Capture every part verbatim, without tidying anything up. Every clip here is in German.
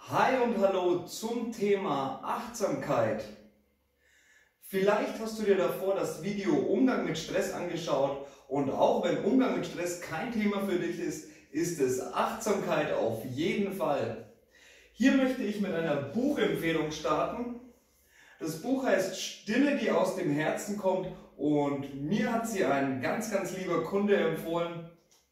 Hi und hallo zum Thema Achtsamkeit. Vielleicht hast du dir davor das Video Umgang mit Stress angeschaut und auch wenn Umgang mit Stress kein Thema für dich ist, ist es Achtsamkeit auf jeden Fall. Hier möchte ich mit einer Buchempfehlung starten. Das Buch heißt Stille, die aus dem Herzen kommt und mir hat sie ein ganz, ganz lieber Kunde empfohlen.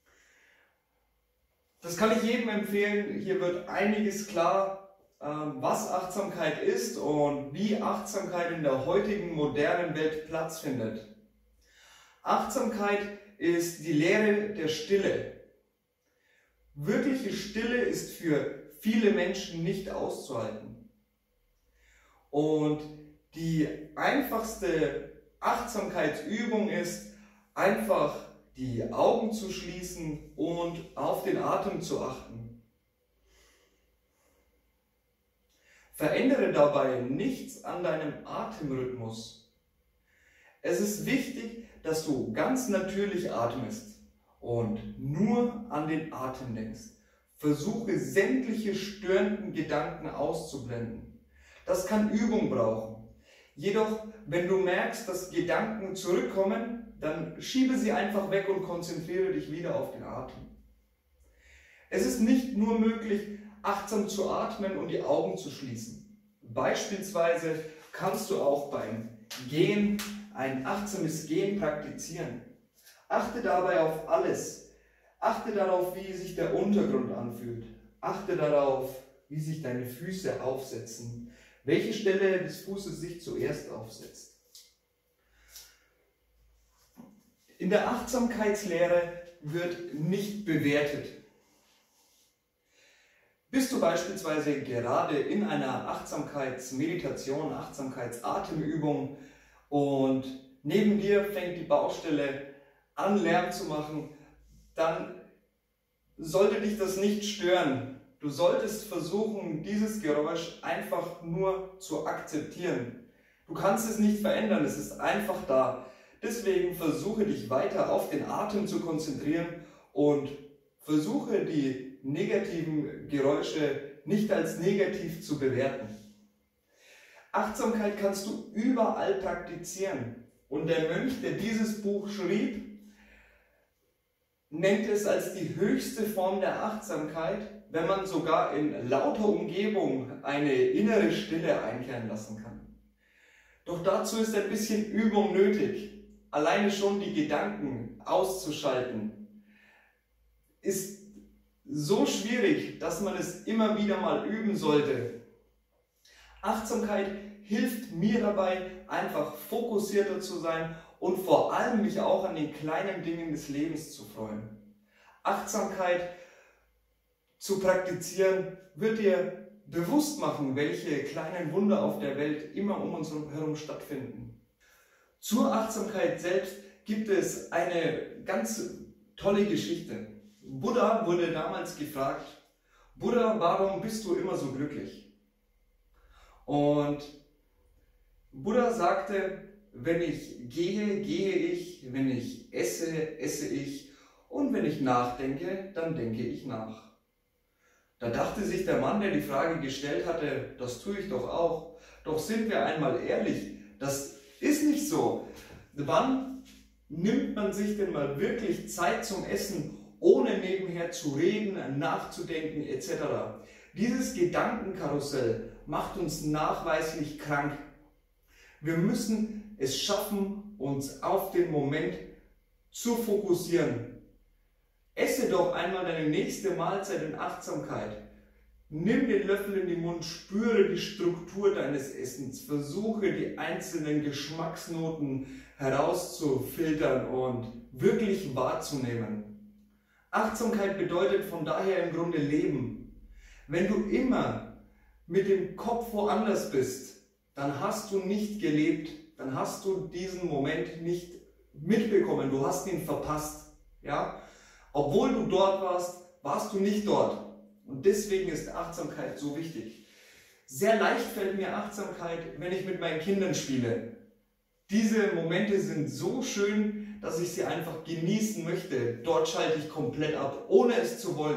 Das kann ich jedem empfehlen. Hier wird einiges klar, was Achtsamkeit ist und wie Achtsamkeit in der heutigen modernen Welt Platz findet. Achtsamkeit ist die Lehre der Stille. Wirkliche Stille ist für viele Menschen nicht auszuhalten. Und die einfachste Achtsamkeitsübung ist einfach die Augen zu schließen und auf den Atem zu achten. Verändere dabei nichts an deinem Atemrhythmus. Es ist wichtig, dass du ganz natürlich atmest und nur an den Atem denkst. Versuche sämtliche störenden Gedanken auszublenden. Das kann Übung brauchen. Jedoch, wenn du merkst, dass Gedanken zurückkommen, dann schiebe sie einfach weg und konzentriere dich wieder auf den Atem. Es ist nicht nur möglich, achtsam zu atmen und die Augen zu schließen. Beispielsweise kannst du auch beim Gehen ein achtsames Gehen praktizieren. Achte dabei auf alles. Achte darauf, wie sich der Untergrund anfühlt. Achte darauf, wie sich deine Füße aufsetzen. Welche Stelle des Fußes sich zuerst aufsetzt. In der Achtsamkeitslehre wird nicht bewertet. Bist du beispielsweise gerade in einer Achtsamkeitsmeditation, Achtsamkeitsatemübung und neben dir fängt die Baustelle an Lärm zu machen, dann sollte dich das nicht stören. Du solltest versuchen, dieses Geräusch einfach nur zu akzeptieren. Du kannst es nicht verändern, es ist einfach da. Deswegen versuche dich weiter auf den Atem zu konzentrieren und versuche die negativen Geräusche nicht als negativ zu bewerten. Achtsamkeit kannst du überall praktizieren. Und der Mönch, der dieses Buch schrieb, nennt es als die höchste Form der Achtsamkeit, wenn man sogar in lauter Umgebung eine innere Stille einkehren lassen kann. Doch dazu ist ein bisschen Übung nötig. Alleine schon die Gedanken auszuschalten ist so schwierig, dass man es immer wieder mal üben sollte. Achtsamkeit hilft mir dabei, einfach fokussierter zu sein und vor allem mich auch an den kleinen Dingen des Lebens zu freuen. Achtsamkeit zu praktizieren wird dir bewusst machen, welche kleinen Wunder auf der Welt immer um uns herum stattfinden. Zur Achtsamkeit selbst gibt es eine ganz tolle Geschichte. Buddha wurde damals gefragt, Buddha, warum bist du immer so glücklich? Und Buddha sagte, wenn ich gehe, gehe ich, wenn ich esse, esse ich und wenn ich nachdenke, dann denke ich nach. Da dachte sich der Mann, der die Frage gestellt hatte, das tue ich doch auch. Doch sind wir einmal ehrlich, das ist nicht so. Wann nimmt man sich denn mal wirklich Zeit zum Essen, ohne nebenher zu reden, nachzudenken et cetera? Dieses Gedankenkarussell macht uns nachweislich krank. Wir müssen es schaffen, uns auf den Moment zu fokussieren. Esse doch einmal deine nächste Mahlzeit in Achtsamkeit. Nimm den Löffel in den Mund, spüre die Struktur deines Essens, versuche die einzelnen Geschmacksnoten herauszufiltern und wirklich wahrzunehmen. Achtsamkeit bedeutet von daher im Grunde Leben. Wenn du immer mit dem Kopf woanders bist, dann hast du nicht gelebt, dann hast du diesen Moment nicht mitbekommen, du hast ihn verpasst. Ja? Obwohl du dort warst, warst du nicht dort. Und deswegen ist Achtsamkeit so wichtig. Sehr leicht fällt mir Achtsamkeit, wenn ich mit meinen Kindern spiele. Diese Momente sind so schön, dass ich sie einfach genießen möchte. Dort schalte ich komplett ab, ohne es zu wollen.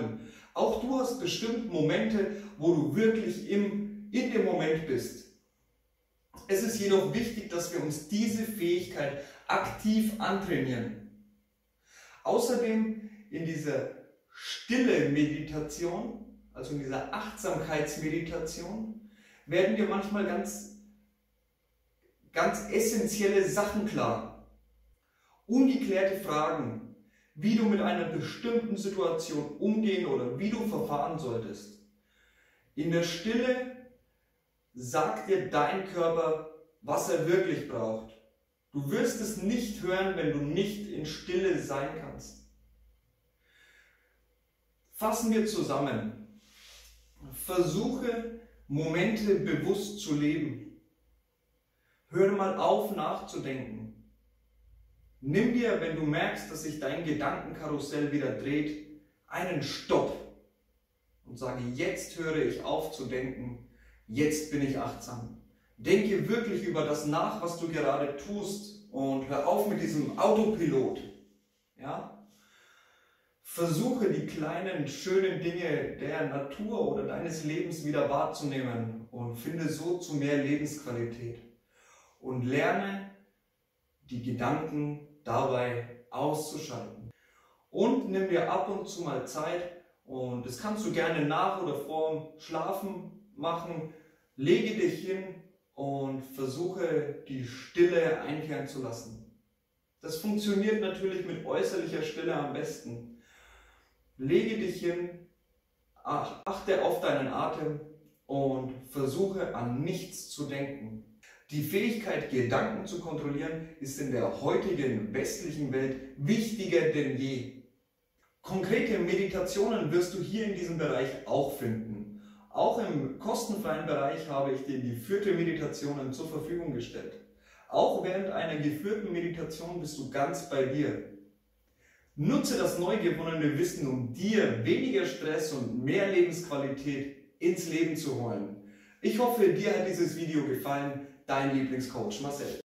Auch du hast bestimmt Momente, wo du wirklich im, in dem Moment bist. Es ist jedoch wichtig, dass wir uns diese Fähigkeit aktiv antrainieren. Außerdem in dieser stille Meditation, also in dieser Achtsamkeitsmeditation, werden dir manchmal ganz, ganz essentielle Sachen klar. Ungeklärte Fragen, wie du mit einer bestimmten Situation umgehen oder wie du verfahren solltest. In der Stille sagt dir dein Körper, was er wirklich braucht. Du wirst es nicht hören, wenn du nicht in Stille sein kannst. Fassen wir zusammen. Versuche, Momente bewusst zu leben. Höre mal auf, nachzudenken. Nimm dir, wenn du merkst, dass sich dein Gedankenkarussell wieder dreht, einen Stopp und sage, jetzt höre ich auf zu denken, jetzt bin ich achtsam. Denke wirklich über das nach, was du gerade tust und hör auf mit diesem Autopilot. Ja? Versuche die kleinen, schönen Dinge der Natur oder deines Lebens wieder wahrzunehmen und finde so zu mehr Lebensqualität. Und lerne, die Gedanken dabei auszuschalten. Und nimm dir ab und zu mal Zeit, und das kannst du gerne nach oder vorm Schlafen machen. Lege dich hin und versuche, die Stille einkehren zu lassen. Das funktioniert natürlich mit äußerlicher Stille am besten. Lege dich hin, achte auf deinen Atem und versuche an nichts zu denken. Die Fähigkeit, Gedanken zu kontrollieren, ist in der heutigen westlichen Welt wichtiger denn je. Konkrete Meditationen wirst du hier in diesem Bereich auch finden. Auch im kostenfreien Bereich habe ich dir geführte Meditationen zur Verfügung gestellt. Auch während einer geführten Meditation bist du ganz bei dir. Nutze das neu gewonnene Wissen, um dir weniger Stress und mehr Lebensqualität ins Leben zu holen. Ich hoffe, dir hat dieses Video gefallen. Dein Lieblingscoach Marcel.